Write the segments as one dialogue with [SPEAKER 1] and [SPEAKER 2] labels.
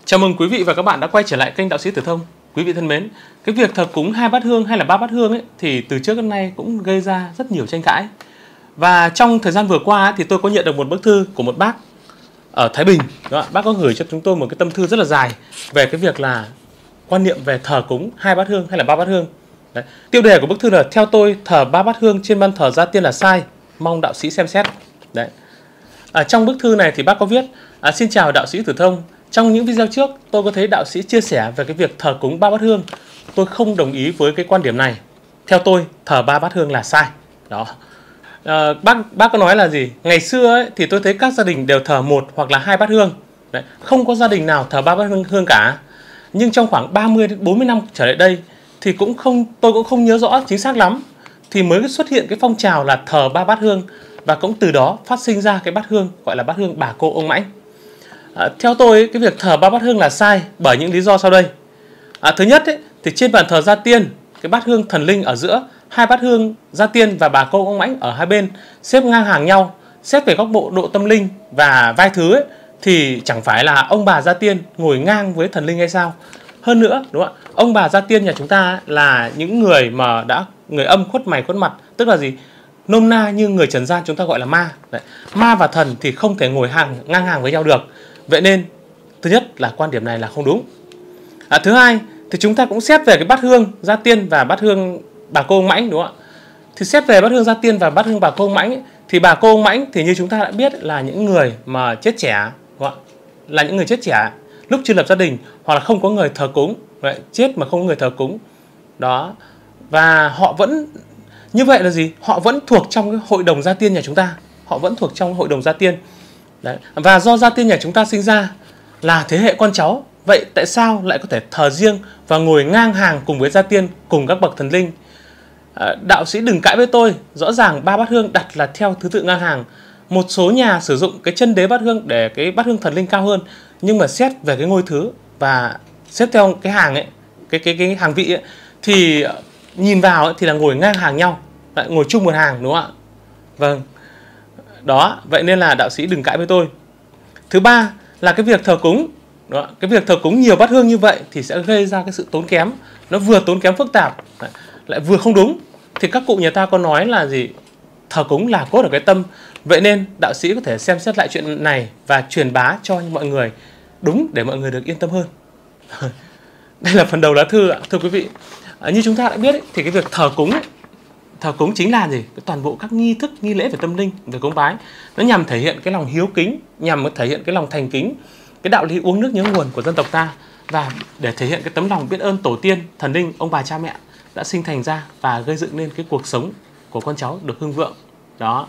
[SPEAKER 1] Chào mừng quý vị và các bạn đã quay trở lại kênh Đạo Sĩ Tử Thông. Quý vị thân mến, cái việc thờ cúng 2 bát hương hay là 3 bát hương ấy thì từ trước đến nay cũng gây ra rất nhiều tranh cãi. Và trong thời gian vừa qua thì tôi có nhận được một bức thư của một bác ở Thái Bình. Đó, bác có gửi cho chúng tôi một cái tâm thư rất là dài về cái việc là quan niệm về thờ cúng 2 bát hương hay là 3 bát hương. Đấy. Tiêu đề của bức thư là theo tôi thờ 3 bát hương trên ban thờ gia tiên là sai, mong đạo sĩ xem xét. Đấy. Trong bức thư này thì bác có viết: xin chào Đạo Sĩ Tử Thông. Trong những video trước tôi có thấy đạo sĩ chia sẻ về cái việc thờ cúng 3 bát hương. Tôi không đồng ý với cái quan điểm này. Theo tôi thờ 3 bát hương là sai. Đó. Bác có nói là gì? Ngày xưa ấy, thì tôi thấy các gia đình đều thờ 1 hoặc là 2 bát hương. Đấy. Không có gia đình nào thờ 3 bát hương cả. Nhưng trong khoảng 30 đến 40 năm trở lại đây thì tôi cũng không nhớ rõ chính xác lắm, thì mới xuất hiện cái phong trào là thờ 3 bát hương, và cũng từ đó phát sinh ra cái bát hương gọi là bát hương Bà Cô Ông Mãnh. Theo tôi cái việc thờ 3 bát hương là sai bởi những lý do sau đây. Thứ nhất ấy, thì trên bàn thờ gia tiên, cái bát hương thần linh ở giữa, 2 bát hương gia tiên và Bà Cô Ông Mãnh ở hai bên xếp ngang hàng nhau. Xét về góc độ tâm linh và vai thứ ấy, thì chẳng phải là ông bà gia tiên ngồi ngang với thần linh hay sao? Hơn nữa, đúng không ạ? Ông bà gia tiên nhà chúng ta là những người mà người âm khuất mày khuất mặt, tức là gì? Nôm na như người trần gian chúng ta gọi là ma. Đấy. Ma và thần thì không thể ngồi ngang hàng với nhau được. Vậy nên thứ nhất là quan điểm này là không đúng. Thứ hai thì chúng ta cũng xét về cái bát hương gia tiên và bát hương Bà Cô Ông Mãnh, đúng không ạ? Thì xét về bát hương gia tiên và bát hương Bà Cô Ông Mãnh ấy, thì Bà Cô Ông Mãnh thì như chúng ta đã biết là những người mà chết trẻ, đúng không ạ? Là những người chết trẻ lúc chưa lập gia đình hoặc là không có người thờ cúng. Vậy, chết mà không có người thờ cúng. Đó. Và họ vẫn như vậy là gì? Họ vẫn thuộc trong cái hội đồng gia tiên nhà chúng ta. Họ vẫn thuộc trong hội đồng gia tiên. Đấy. Và do gia tiên nhà chúng ta sinh ra là thế hệ con cháu, vậy tại sao lại có thể thờ riêng và ngồi ngang hàng cùng với gia tiên, cùng các bậc thần linh? Đạo sĩ đừng cãi với tôi. Rõ ràng 3 bát hương đặt là theo thứ tự ngang hàng. Một số nhà sử dụng cái chân đế bát hương để cái bát hương thần linh cao hơn, nhưng mà xét về cái ngôi thứ và xếp theo cái hàng ấy, cái hàng vị ấy, thì nhìn vào ấy, thì là ngồi ngang hàng nhau, lại ngồi chung một hàng, đúng không ạ? Vâng. Đó, vậy nên là đạo sĩ đừng cãi với tôi. Thứ ba là cái việc thờ cúng. Đó, cái việc thờ cúng nhiều bát hương như vậy thì sẽ gây ra cái sự tốn kém. Nó vừa tốn kém phức tạp, lại vừa không đúng. Thì các cụ nhà ta có nói là gì? Thờ cúng là cốt ở cái tâm. Vậy nên đạo sĩ có thể xem xét lại chuyện này và truyền bá cho mọi người đúng, để mọi người được yên tâm hơn. Đây là phần đầu lá thư ạ. Thưa quý vị, như chúng ta đã biết ấy, thì cái việc thờ cúng chính là gì? Toàn bộ các nghi thức, nghi lễ về tâm linh, về cúng bái, nó nhằm thể hiện cái lòng hiếu kính, nhằm thể hiện cái lòng thành kính, cái đạo lý uống nước nhớ nguồn của dân tộc ta, và để thể hiện cái tấm lòng biết ơn tổ tiên, thần linh, ông bà cha mẹ đã sinh thành ra và gây dựng nên cái cuộc sống của con cháu được hưng vượng. Đó.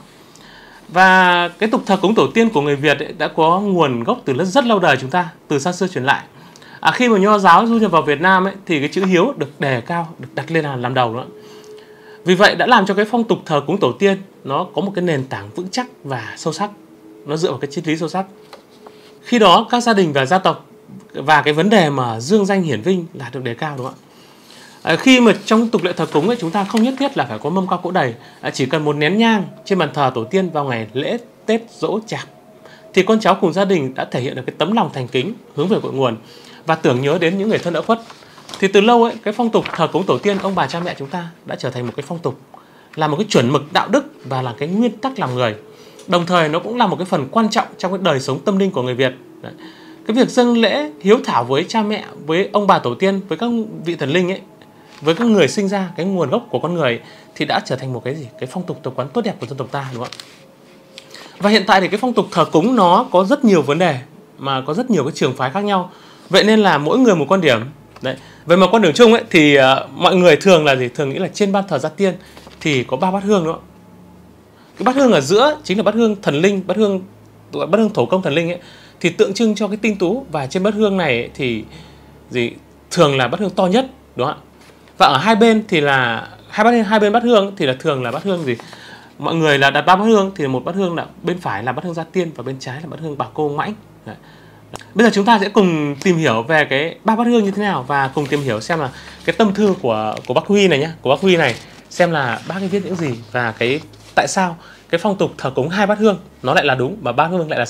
[SPEAKER 1] Và cái tục thờ cúng tổ tiên của người Việt ấy, đã có nguồn gốc từ rất lâu đời chúng ta, từ xa xưa truyền lại. Khi mà Nho giáo du nhập vào Việt Nam ấy, thì cái chữ hiếu được đề cao, được đặt lên làm đầu đó. Vì vậy đã làm cho cái phong tục thờ cúng tổ tiên nó có một cái nền tảng vững chắc và sâu sắc. Nó dựa vào cái triết lý sâu sắc. Khi đó các gia đình và gia tộc và cái vấn đề mà dương danh hiển vinh là được đề cao, đúng không ạ? Khi mà trong tục lệ thờ cúng ấy, chúng ta không nhất thiết là phải có mâm cao cỗ đầy, chỉ cần một nén nhang trên bàn thờ tổ tiên vào ngày lễ Tết Dỗ Chạp thì con cháu cùng gia đình đã thể hiện được cái tấm lòng thành kính hướng về cội nguồn và tưởng nhớ đến những người thân đã khuất. Thì từ lâu ấy, cái phong tục thờ cúng tổ tiên ông bà cha mẹ chúng ta đã trở thành một cái phong tục, là một cái chuẩn mực đạo đức và là cái nguyên tắc làm người. Đồng thời nó cũng là một cái phần quan trọng trong cái đời sống tâm linh của người Việt. Đấy. Cái việc dâng lễ hiếu thảo với cha mẹ, với ông bà tổ tiên, với các vị thần linh ấy, với các người sinh ra cái nguồn gốc của con người ấy, thì đã trở thành một cái gì? Cái phong tục tập quán tốt đẹp của dân tộc ta, đúng không ạ? Và hiện tại thì cái phong tục thờ cúng nó có rất nhiều vấn đề, mà có rất nhiều cái trường phái khác nhau. Vậy nên là mỗi người một quan điểm. Đấy. Về mặt quan điểm chung ấy, thì mọi người thường là gì? Thường nghĩ là trên ban thờ gia tiên thì có 3 bát hương, đúng không? Cái bát hương ở giữa chính là bát hương thần linh, bát hương thổ công thần linh ấy, thì tượng trưng cho cái tinh tú. Và trên bát hương này ấy, thì gì? Thường là bát hương to nhất, đúng không ạ? Và ở hai bên thì là hai bên bát hương thì là thường là bát hương gì? Mọi người là đặt 3 bát hương, thì một bát hương là bên phải là bát hương gia tiên và bên trái là bát hương Bà Cô Ông Mãnh. Đấy. Bây giờ chúng ta sẽ cùng tìm hiểu về cái 3 bát hương như thế nào, và cùng tìm hiểu xem là cái tâm thư của bác Huy này nhé, của bác Huy này, xem là bác ấy viết những gì và cái tại sao cái phong tục thờ cúng 2 bát hương nó lại là đúng và 3 hương lại là sai.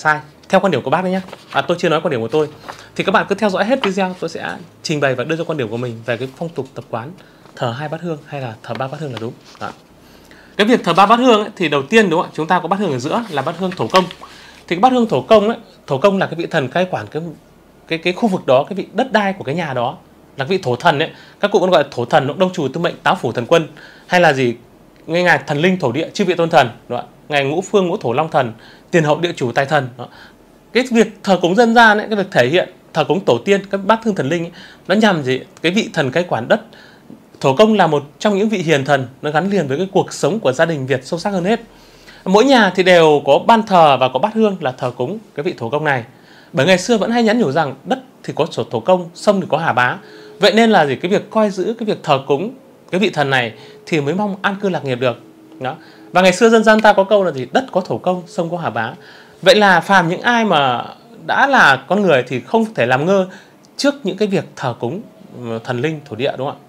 [SPEAKER 1] theo quan điểm của bác đấy nhé. Tôi chưa nói quan điểm của tôi. Thì các bạn cứ theo dõi hết video, tôi sẽ trình bày và đưa ra quan điểm của mình về cái phong tục tập quán thờ 2 bát hương hay là thờ 3 bát hương là đúng. Đó. Cái việc thờ 3 bát hương ấy, thì đầu tiên đúng không ạ? Chúng ta có bát hương ở giữa là bát hương thổ công. Thì cái bát hương thổ công ấy, thổ công là cái vị thần cai quản cái khu vực đó, cái vị đất đai của cái nhà đó, là cái vị thổ thần ấy. Các cụ còn gọi là thổ thần, đông chủ tư mệnh, táo phủ thần quân, hay là gì ngay ngài thần linh thổ địa chư vị tôn thần, đúng không? Ngài ngũ phương ngũ thổ long thần, tiền hậu địa chủ tài thần. Đó. Cái việc thờ cúng dân gian ấy, cái việc thể hiện thờ cúng tổ tiên, các bát hương thần linh ấy, nó nhằm gì? Cái vị thần cai quản đất. Thổ công là một trong những vị hiền thần, nó gắn liền với cái cuộc sống của gia đình Việt sâu sắc hơn hết. Mỗi nhà thì đều có ban thờ và có bát hương là thờ cúng cái vị thổ công này. Bởi ngày xưa vẫn hay nhắn nhủ rằng đất thì có sổ thổ công, sông thì có hà bá. Vậy nên là gì? Cái việc coi giữ cái việc thờ cúng cái vị thần này thì mới mong an cư lạc nghiệp được. Đó. Và ngày xưa dân gian ta có câu là gì? Đất có thổ công, sông có hà bá. Vậy là phàm những ai mà đã là con người thì không thể làm ngơ trước những cái việc thờ cúng thần linh thổ địa, đúng không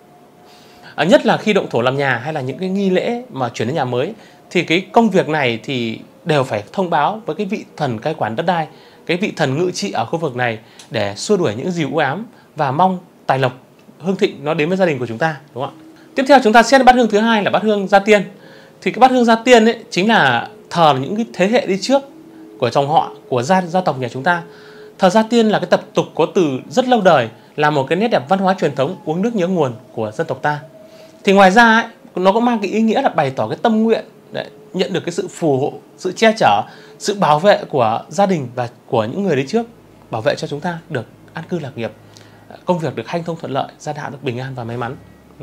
[SPEAKER 1] ạ? Nhất là khi động thổ làm nhà hay là những cái nghi lễ mà chuyển đến nhà mới, thì cái công việc này thì đều phải thông báo với cái vị thần cai quản đất đai, cái vị thần ngự trị ở khu vực này để xua đuổi những gì u ám và mong tài lộc hương thịnh nó đến với gia đình của chúng ta, đúng không ạ? Tiếp theo chúng ta xét bát hương thứ hai là bát hương gia tiên. Thì cái bát hương gia tiên ấy chính là thờ những cái thế hệ đi trước của dòng họ, của gia tộc nhà chúng ta. Thờ gia tiên là cái tập tục có từ rất lâu đời, là một cái nét đẹp văn hóa truyền thống uống nước nhớ nguồn của dân tộc ta. Thì ngoài ra ấy, nó cũng mang cái ý nghĩa là bày tỏ cái tâm nguyện để nhận được cái sự phù hộ, sự che chở, sự bảo vệ của gia đình và của những người đi trước, bảo vệ cho chúng ta được an cư lạc nghiệp, công việc được hanh thông thuận lợi, gia đạo được bình an và may mắn.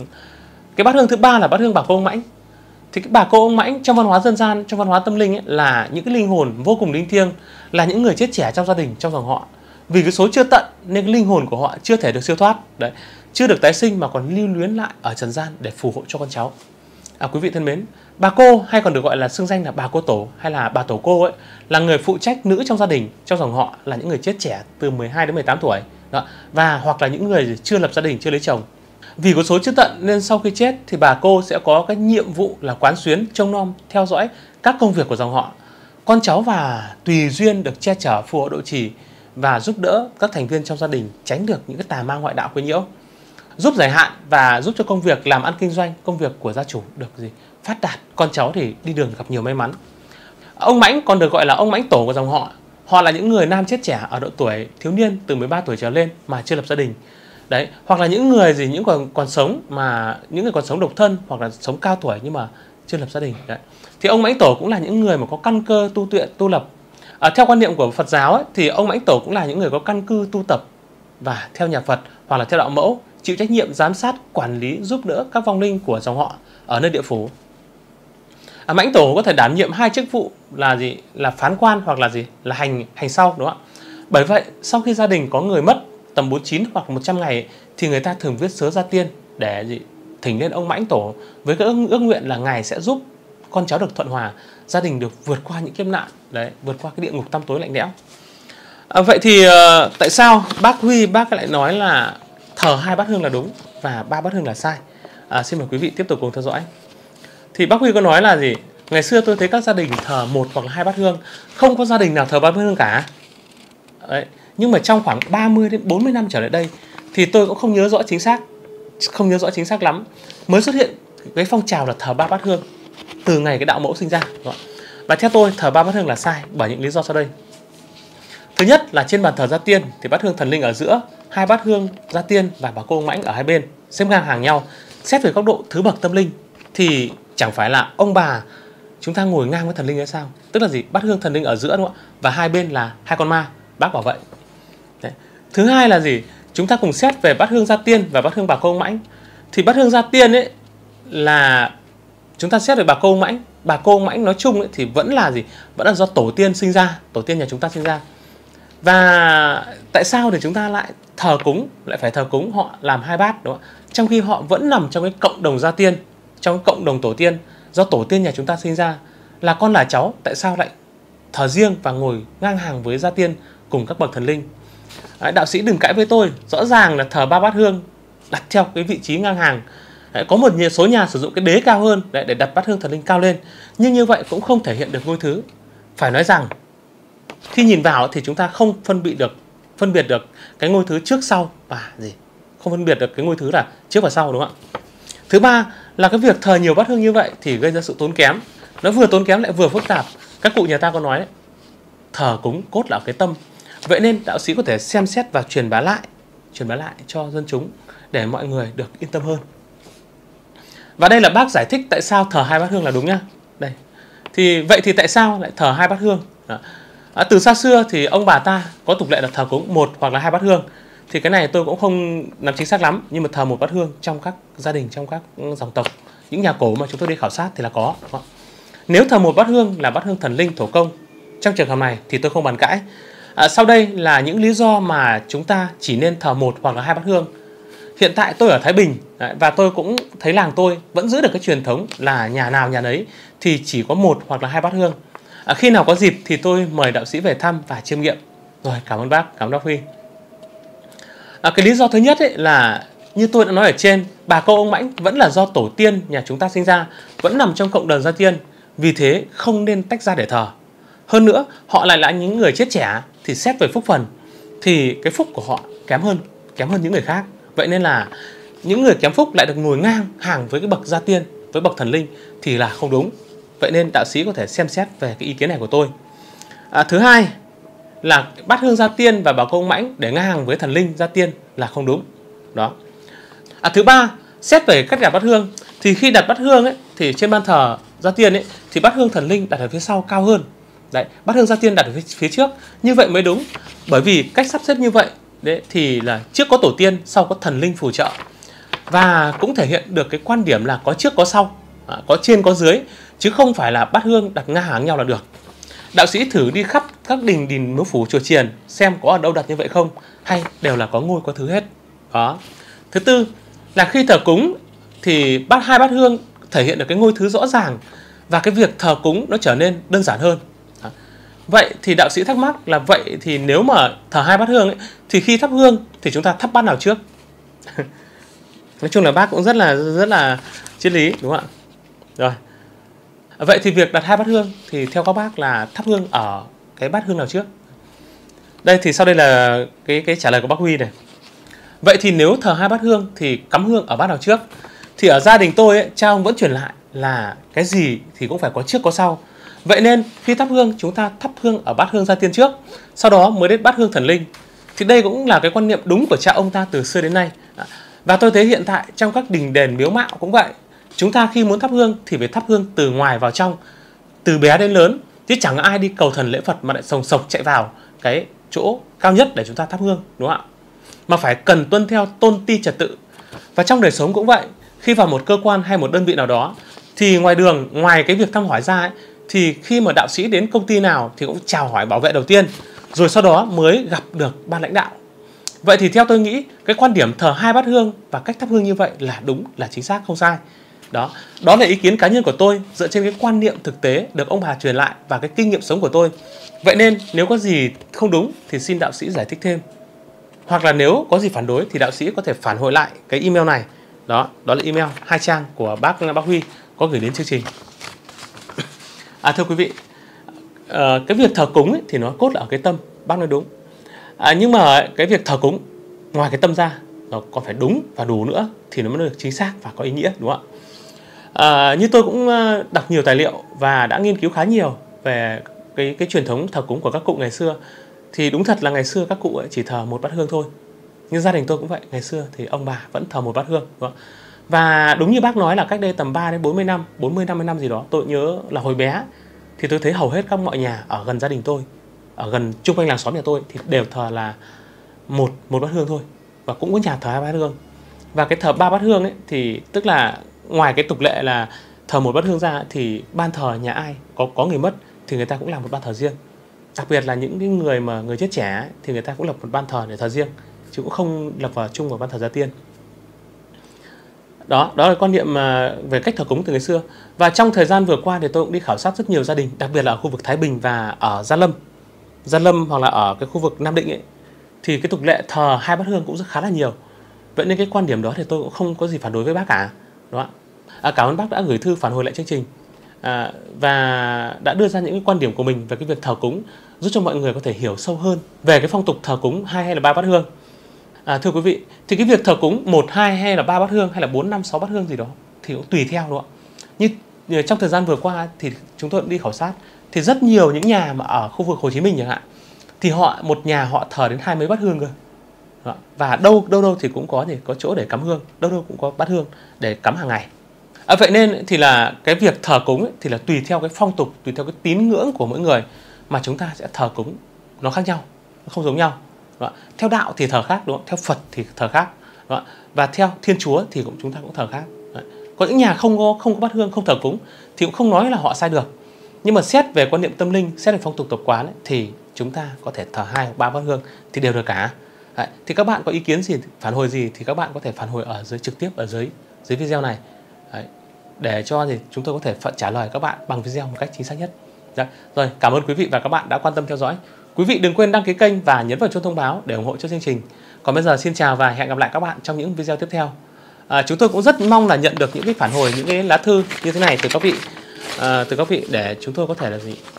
[SPEAKER 1] Cái bát hương thứ ba là bát hương bà cô ông mãnh. Thì cái bà cô ông mãnh trong văn hóa dân gian, trong văn hóa tâm linh ấy, là những cái linh hồn vô cùng linh thiêng, là những người chết trẻ trong gia đình, trong dòng họ. Vì cái số chưa tận nên cái linh hồn của họ chưa thể được siêu thoát, đấy, chưa được tái sinh mà còn lưu luyến lại ở trần gian để phù hộ cho con cháu. Quý vị thân mến, bà cô hay còn được gọi là xưng danh là bà cô tổ hay là bà tổ cô ấy, là người phụ trách nữ trong gia đình, trong dòng họ, là những người chết trẻ từ 12 đến 18 tuổi. Đó. Và hoặc là những người chưa lập gia đình, chưa lấy chồng. Vì có số chưa tận nên sau khi chết thì bà cô sẽ có cái nhiệm vụ là quán xuyến, trông nom, theo dõi các công việc của dòng họ, con cháu, và tùy duyên được che chở, phù hộ độ trì và giúp đỡ các thành viên trong gia đình tránh được những cái tà ma ngoại đạo quấy nhiễu, giúp giải hạn và giúp cho công việc làm ăn kinh doanh, công việc của gia chủ được phát đạt, con cháu thì đi đường gặp nhiều may mắn. Ông mãnh còn được gọi là ông mãnh tổ của dòng họ. Họ là những người nam chết trẻ ở độ tuổi thiếu niên từ 13 tuổi trở lên mà chưa lập gia đình. Đấy, hoặc là những người những còn sống, mà những người còn sống độc thân hoặc là sống cao tuổi nhưng mà chưa lập gia đình. Đấy. Thì ông mãnh tổ cũng là những người mà có căn cơ tu tuyện, tu lập. Theo quan niệm của Phật giáo ấy, thì ông mãnh tổ cũng là những người có căn cư tu tập và theo nhà Phật hoặc là theo đạo mẫu, chịu trách nhiệm giám sát, quản lý, giúp đỡ các vong linh của dòng họ ở nơi địa phủ. Mãnh tổ có thể đảm nhiệm hai chức vụ là gì? Là phán quan hoặc là gì? Là hành sau, đúng không ạ? Bởi vậy, sau khi gia đình có người mất tầm 49 hoặc 100 ngày thì người ta thường viết sớ gia tiên để thỉnh lên ông mãnh tổ với cái ước nguyện là ngài sẽ giúp con cháu được thuận hòa, gia đình được vượt qua những kiếp nạn, đấy, vượt qua cái địa ngục tăm tối lạnh lẽo. Vậy thì tại sao bác Huy lại nói là thờ 2 bát hương là đúng và 3 bát hương là sai? Xin mời quý vị tiếp tục cùng theo dõi. Thì bác Huy có nói là gì? Ngày xưa tôi thấy các gia đình thờ 1 hoặc 2 bát hương, không có gia đình nào thờ 3 bát hương cả. Đấy. Nhưng mà trong khoảng 30 đến 40 năm trở lại đây thì tôi cũng không nhớ rõ chính xác lắm, mới xuất hiện cái phong trào là thờ 3 bát hương từ ngày cái đạo mẫu sinh ra. Và theo tôi thờ 3 bát hương là sai bởi những lý do sau đây. Thứ nhất là trên bàn thờ gia tiên thì bát hương thần linh ở giữa, 2 bát hương gia tiên và bà cô ông mãnh ở hai bên xếp ngang hàng nhau. Xét về góc độ thứ bậc tâm linh thì chẳng phải là ông bà chúng ta ngồi ngang với thần linh hay sao? Tức là gì? Bát hương thần linh ở giữa, đúng không ạ? Và hai bên là 2 con ma, bác bảo vậy. Đấy. Thứ hai là gì? Chúng ta cùng xét về bát hương gia tiên và bát hương bà cô ông mãnh. Thì bát hương gia tiên ấy là chúng ta xét về bà cô ông mãnh. Bà cô ông mãnh nói chung ấy thì vẫn là gì? Vẫn là do tổ tiên sinh ra, tổ tiên nhà chúng ta sinh ra. Và tại sao để chúng ta lại phải thờ cúng họ làm 2 bát, đúng không? Trong khi họ vẫn nằm trong cái cộng đồng gia tiên, trong cái cộng đồng tổ tiên, do tổ tiên nhà chúng ta sinh ra, là con là cháu, tại sao lại thờ riêng và ngồi ngang hàng với gia tiên cùng các bậc thần linh? Đạo sĩ đừng cãi với tôi, rõ ràng là thờ 3 bát hương đặt theo cái vị trí ngang hàng. Có một số nhà sử dụng cái đế cao hơn để đặt bát hương thần linh cao lên, nhưng như vậy cũng không thể hiện được ngôi thứ. Phải nói rằng khi nhìn vào thì chúng ta không phân biệt được cái ngôi thứ trước sau và không phân biệt được cái ngôi thứ là trước và sau, đúng không ạ? Thứ ba là cái việc thờ nhiều bát hương như vậy thì gây ra sự tốn kém. Nó vừa tốn kém lại vừa phức tạp. Các cụ nhà ta có nói đấy, thờ cúng cốt là cái tâm. Vậy nên đạo sĩ có thể xem xét và truyền bá lại cho dân chúng để mọi người được yên tâm hơn. Và đây là bác giải thích tại sao thờ 2 bát hương là đúng nhá. Đây. Vậy thì tại sao lại thờ 2 bát hương? Từ xa xưa thì ông bà ta có tục lệ là thờ cúng 1 hoặc là 2 bát hương. Thì cái này tôi cũng không nắm chính xác lắm, nhưng mà thờ 1 bát hương trong các gia đình, trong các dòng tộc, những nhà cổ mà chúng tôi đi khảo sát thì là có. Nếu thờ 1 bát hương là bát hương thần linh thổ công, trong trường hợp này thì tôi không bàn cãi. Sau đây là những lý do mà chúng ta chỉ nên thờ 1 hoặc là 2 bát hương. Hiện tại tôi ở Thái Bình và tôi cũng thấy làng tôi vẫn giữ được cái truyền thống là nhà nào nhà nấy thì chỉ có 1 hoặc là 2 bát hương. Khi nào có dịp thì tôi mời đạo sĩ về thăm và chiêm nghiệm. Rồi, cảm ơn bác Huy. Cái lý do thứ nhất là như tôi đã nói ở trên, bà Câu ông Mãnh vẫn là do tổ tiên nhà chúng ta sinh ra, vẫn nằm trong cộng đồng gia tiên, vì thế không nên tách ra để thờ. Hơn nữa, họ lại là những người chết trẻ thì xét về phúc phần thì cái phúc của họ kém hơn những người khác. Vậy nên là những người kém phúc lại được ngồi ngang hàng với cái bậc gia tiên, với bậc thần linh thì là không đúng. Vậy nên đạo sĩ có thể xem xét về cái ý kiến này của tôi. Thứ hai là bát hương gia tiên và bà Câu ông Mãnh để ngang hàng với thần linh gia tiên là không đúng. Đó. Thứ ba, xét về cách đặt bát hương thì khi đặt bát hương thì trên ban thờ gia tiên thì bát hương thần linh đặt ở phía sau cao hơn. Đấy, bát hương gia tiên đặt ở phía trước, như vậy mới đúng. Bởi vì cách sắp xếp như vậy thì là trước có tổ tiên, sau có thần linh phù trợ. Và cũng thể hiện được cái quan điểm là có trước có sau, có trên có dưới, chứ không phải là bát hương đặt ngang hàng nhau là được. Đạo sĩ thử đi khắp các đình miếu phủ chùa chiền xem có ở đâu đặt như vậy không, hay đều là có ngôi có thứ hết. Đó. Thứ tư là khi thờ cúng thì 2 bát hương thể hiện được cái ngôi thứ rõ ràng và cái việc thờ cúng nó trở nên đơn giản hơn. Vậy thì đạo sĩ thắc mắc là vậy thì nếu mà thờ 2 bát hương thì khi thắp hương thì chúng ta thắp bát nào trước? Nói chung là bác cũng rất là triết lý, đúng không ạ? Rồi. Vậy thì việc đặt 2 bát hương thì theo các bác là thắp hương ở cái bát hương nào trước? Đây thì sau đây là cái trả lời của bác Huy này. Vậy thì nếu thờ 2 bát hương thì cắm hương ở bát nào trước? Thì ở gia đình tôi cha ông vẫn truyền lại là cái gì thì cũng phải có trước có sau. Vậy nên khi thắp hương chúng ta thắp hương ở bát hương gia tiên trước, sau đó mới đến bát hương thần linh. Thì đây cũng là cái quan niệm đúng của cha ông ta từ xưa đến nay. Và tôi thấy hiện tại trong các đình đền miếu mạo cũng vậy. Chúng ta khi muốn thắp hương thì phải thắp hương từ ngoài vào trong, từ bé đến lớn, chứ chẳng ai đi cầu thần lễ Phật mà lại sồng sộc chạy vào cái chỗ cao nhất để chúng ta thắp hương, đúng không ạ? Mà phải cần tuân theo tôn ti trật tự. Và trong đời sống cũng vậy, khi vào một cơ quan hay một đơn vị nào đó thì ngoài đường, ngoài cái việc thăm hỏi ra thì khi mà đạo sĩ đến công ty nào thì cũng chào hỏi bảo vệ đầu tiên, rồi sau đó mới gặp được ban lãnh đạo. Vậy thì theo tôi nghĩ cái quan điểm thờ 2 bát hương và cách thắp hương như vậy là đúng, là chính xác, không sai. Đó là ý kiến cá nhân của tôi dựa trên cái quan niệm thực tế được ông bà truyền lại và cái kinh nghiệm sống của tôi. Vậy nên nếu có gì không đúng thì xin đạo sĩ giải thích thêm. Hoặc là nếu có gì phản đối thì đạo sĩ có thể phản hồi lại cái email này. Đó là email 2 trang của bác Huy có gửi đến chương trình. Thưa quý vị, cái việc thờ cúng thì nó cốt là ở cái tâm, bác nói đúng. Nhưng mà cái việc thờ cúng ngoài cái tâm ra nó còn phải đúng và đủ nữa thì nó mới được chính xác và có ý nghĩa, đúng không ạ? Như tôi cũng đọc nhiều tài liệu và đã nghiên cứu khá nhiều về cái truyền thống thờ cúng của các cụ ngày xưa. Thì đúng thật là ngày xưa các cụ chỉ thờ 1 bát hương thôi. Nhưng gia đình tôi cũng vậy, ngày xưa thì ông bà vẫn thờ 1 bát hương, đúng không? Và đúng như bác nói là cách đây tầm 3 đến 40 năm, 40-50 năm gì đó, tôi nhớ là hồi bé thì tôi thấy hầu hết các mọi nhà ở gần gia đình tôi, ở gần chung quanh làng xóm nhà tôi thì đều thờ là một bát hương thôi, và cũng có nhà thờ 2 bát hương. Và cái thờ 3 bát hương thì tức là ngoài cái tục lệ là thờ 1 bát hương ra thì ban thờ nhà ai có người mất thì người ta cũng làm một ban thờ riêng. Đặc biệt là những cái người chết trẻ thì người ta cũng lập một ban thờ để thờ riêng, chứ cũng không lập vào chung vào ban thờ gia tiên. Đó là quan niệm về cách thờ cúng từ ngày xưa. Và trong thời gian vừa qua thì tôi cũng đi khảo sát rất nhiều gia đình, đặc biệt là ở khu vực Thái Bình và ở Gia Lâm hoặc là ở cái khu vực Nam Định thì cái tục lệ thờ 2 bát hương cũng rất khá là nhiều. Vậy nên cái quan điểm đó thì tôi cũng không có gì phản đối với bác cả. Đó. Cảm ơn bác đã gửi thư phản hồi lại chương trình. và đã đưa ra những cái quan điểm của mình về cái việc thờ cúng, giúp cho mọi người có thể hiểu sâu hơn về cái phong tục thờ cúng 2 hay là 3 bát hương. Thưa quý vị, thì cái việc thờ cúng 1, 2 hay là 3 bát hương hay là 4, 5, 6 bát hương gì đó thì cũng tùy theo, đúng không ạ? Như trong thời gian vừa qua thì chúng tôi cũng đi khảo sát, thì rất nhiều những nhà mà ở khu vực Hồ Chí Minh chẳng hạn, thì một nhà họ thờ đến 20 bát hương cơ. Và đâu thì cũng có chỗ để cắm hương, đâu cũng có bát hương để cắm hàng ngày. Vậy nên thì là cái việc thờ cúng ấy, thì là tùy theo cái phong tục, tùy theo cái tín ngưỡng của mỗi người mà chúng ta sẽ thờ cúng nó khác nhau, nó không giống nhau. Theo đạo thì thờ khác, đúng không? Theo Phật thì thờ khác, và theo Thiên Chúa thì chúng ta cũng thờ khác. Có những nhà không có bát hương, không thờ cúng thì cũng không nói là họ sai được. Nhưng mà xét về quan niệm tâm linh, xét về phong tục tập quán ấy, thì chúng ta có thể thờ 2 hoặc 3 bát hương thì đều được cả. Thì các bạn có ý kiến gì, phản hồi gì thì các bạn có thể phản hồi ở dưới trực tiếp ở dưới video này. Để cho chúng tôi có thể trả lời các bạn bằng video một cách chính xác nhất. Rồi, cảm ơn quý vị và các bạn đã quan tâm theo dõi. Quý vị đừng quên đăng ký kênh và nhấn vào chuông thông báo để ủng hộ cho chương trình. Còn bây giờ xin chào và hẹn gặp lại các bạn trong những video tiếp theo. Chúng tôi cũng rất mong là nhận được những cái phản hồi, những cái lá thư như thế này từ các vị để chúng tôi có thể là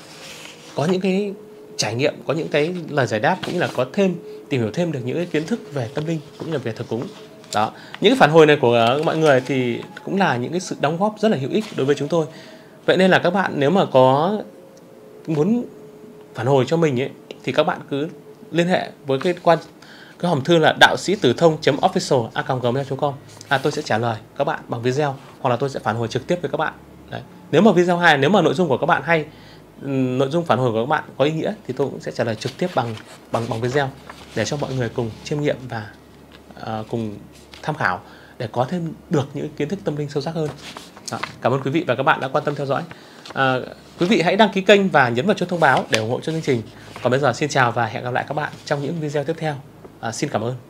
[SPEAKER 1] có những cái trải nghiệm, có những cái lời giải đáp, cũng như là tìm hiểu thêm được những cái kiến thức về tâm linh cũng như là về thờ cúng. Đó, những cái phản hồi này của mọi người thì cũng là những cái sự đóng góp rất là hữu ích đối với chúng tôi. Vậy nên là các bạn nếu mà có muốn phản hồi cho mình ấy, thì các bạn cứ liên hệ với cái hòm thư là đạo sĩ tử thông.official@gmail.com. Tôi sẽ trả lời các bạn bằng video, hoặc là tôi sẽ phản hồi trực tiếp với các bạn. Đấy. Nếu mà nội dung của các bạn hay, nội dung phản hồi của các bạn có ý nghĩa thì tôi cũng sẽ trả lời trực tiếp bằng video để cho mọi người cùng chiêm nghiệm và cùng tham khảo để có thêm được những kiến thức tâm linh sâu sắc hơn. Cảm ơn quý vị và các bạn đã quan tâm theo dõi. Quý vị hãy đăng ký kênh và nhấn vào chuông thông báo để ủng hộ cho chương trình. Còn bây giờ xin chào và hẹn gặp lại các bạn trong những video tiếp theo. Xin cảm ơn.